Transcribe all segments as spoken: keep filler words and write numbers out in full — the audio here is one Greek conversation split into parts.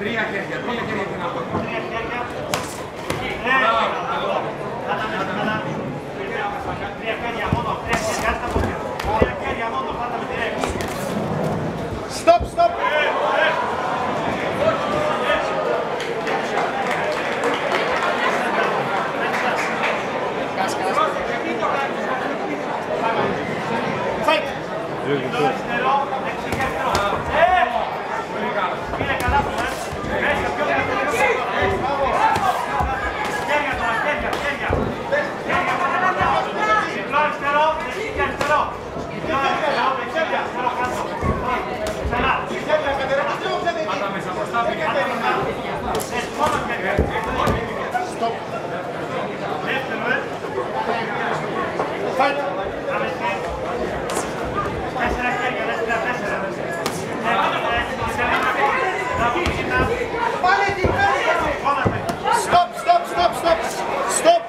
Τρία χέρια, τρία χέρια την αυτό. Τρία χέρια. Μπράβο, καλό. Τρία χέρια μόνο, τρία χέρια, άστα πόδια. Τρία χέρια μόνο, πάντα με τη ρέξη. Stop, stop! Fight! Αριστερό, δεξί και αριστερό. Πήρε καλά του, ε. Μέσα, πιο καλύτερα. Χέρια τώρα, χέρια, χέρια. Χέρια τώρα. Διπλό αριστερό, δεξί και αριστερό. Διπλό αριστερό, δεξί και αριστερό κάτω. Ξανά. Πάντα μέσα μπροστά πήγε. Μόνο χέρια. Stop! Δεύτερο, ε. Fight! Τέσσερα χέρια, τέσσερα, τέσσερα. Stop, stop, stop, stop! Stop!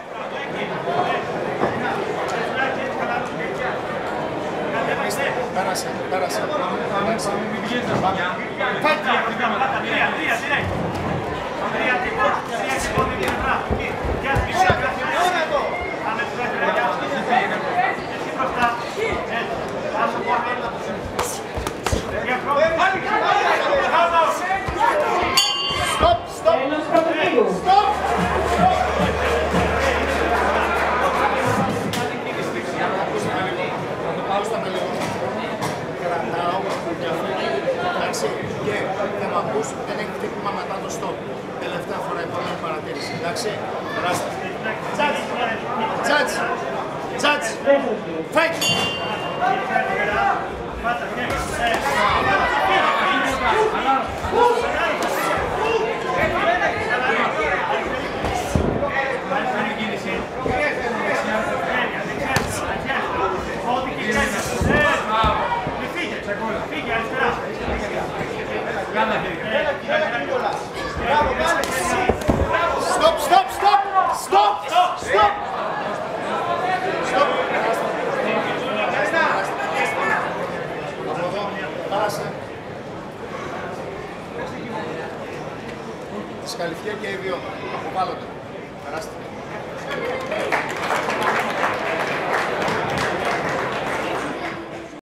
Πέρασε, πέρασε. Fight! Τρία, τρία, τρία. Τρία, τύπο, τρία, τύπο, τρία, τρία. Γεια σου, γεια σου. Πάμε στους δεύτερα. Εσύ μπροστά. Έτσι. Άσο πολύ. Stop, stop! Stop! Κρατάω και αυτό, εντάξει, και θα μ' ακούς, δεν έχει χτύπημα μετά το stop. Τελευταία φορά επόμενη παρατήρηση, εντάξει, περάστε. Τζάτς, τζάτς, τζάτς, fight! Stop, stop, stop! Stop! Stop! Stop! Πέρασε. Δυσκαλυφία και οι δύο. Αποβάλλονται. Περάστε.